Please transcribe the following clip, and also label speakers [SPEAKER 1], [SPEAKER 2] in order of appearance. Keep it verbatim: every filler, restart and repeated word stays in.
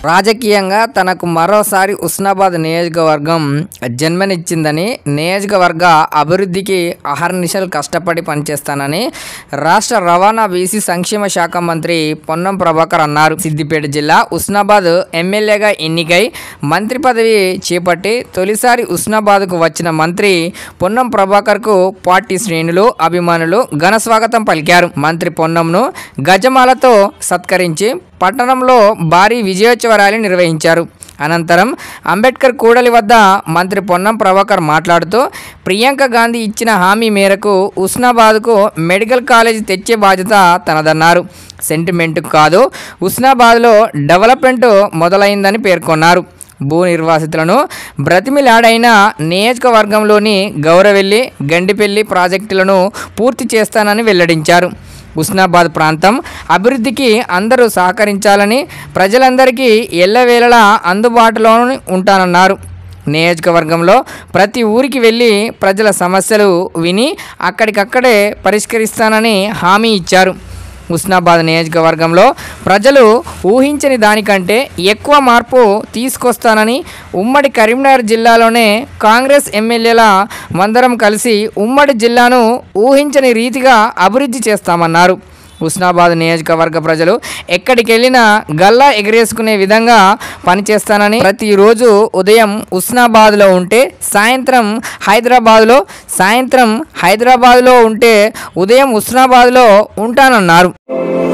[SPEAKER 1] రాజకీయంగా తనకు మరోసారి హుస్నాబాద్ నియోజకవర్గం జన్మనిచ్చిందని, నియోజకవర్గ అభివృద్ధికి అహర్నిశలు కష్టపడి పనిచేస్తానని రాష్ట్ర రవాణా బీసీ సంక్షేమ శాఖ మంత్రి పొన్నం ప్రభాకర్ అన్నారు. సిద్దిపేట జిల్లా హుస్నాబాద్ ఎమ్మెల్యేగా ఎన్నికై మంత్రి పదవి చేపట్టి తొలిసారి హుస్నాబాద్కు వచ్చిన మంత్రి పొన్నం ప్రభాకర్కు పార్టీ శ్రేణులు, అభిమానులు ఘన స్వాగతం పలికారు. మంత్రి పొన్నంను గజమాలతో సత్కరించి పట్టణంలో భారీ విజయోత్సవ ర్యాలీ నిర్వహించారు. అనంతరం అంబేద్కర్ కూడలి వద్ద మంత్రి పొన్నం ప్రభాకర్ మాట్లాడుతూ, ప్రియాంక గాంధీ ఇచ్చిన హామీ మేరకు హుస్నాబాద్కు మెడికల్ కాలేజీ తెచ్చే బాధ్యత తనదన్నారు. సెంటిమెంట్ కాదు, హుస్నాబాద్లో డెవలప్మెంట్ మొదలైందని పేర్కొన్నారు. భూ నిర్వాసితులను బ్రతిమిలాడైన నియోజకవర్గంలోని గౌరవెల్లి, గండిపల్లి ప్రాజెక్టులను పూర్తి చేస్తానని వెల్లడించారు. హుస్నాబాద్ ప్రాంతం అభివృద్ధికి అందరూ సహకరించాలని, ప్రజలందరికీ ఎల్లవేళలా అందుబాటులో ఉంటానన్నారు. నియోజకవర్గంలో ప్రతి ఊరికి వెళ్ళి ప్రజల సమస్యలు విని అక్కడికక్కడే పరిష్కరిస్తానని హామీ ఇచ్చారు. హుస్నాబాద్ నియోజకవర్గంలో ప్రజలు ఊహించని దానికంటే ఎక్కువ మార్పు తీసుకొస్తానని, ఉమ్మడి కరీంనగర్ జిల్లాలోనే కాంగ్రెస్ ఎమ్మెల్యేల మందరం కలిసి ఉమ్మడి జిల్లాను ఊహించని రీతిగా అభివృద్ధి చేస్తామన్నారు. హుస్నాబాద్ నియోజకవర్గ ప్రజలు ఎక్కడికి వెళ్ళినా గల్లా ఎగరేసుకునే విధంగా పనిచేస్తానని, ప్రతిరోజు ఉదయం హుస్నాబాద్లో ఉంటే సాయంత్రం హైదరాబాద్లో, సాయంత్రం హైదరాబాద్లో ఉంటే ఉదయం హుస్నాబాద్లో ఉంటానన్నారు.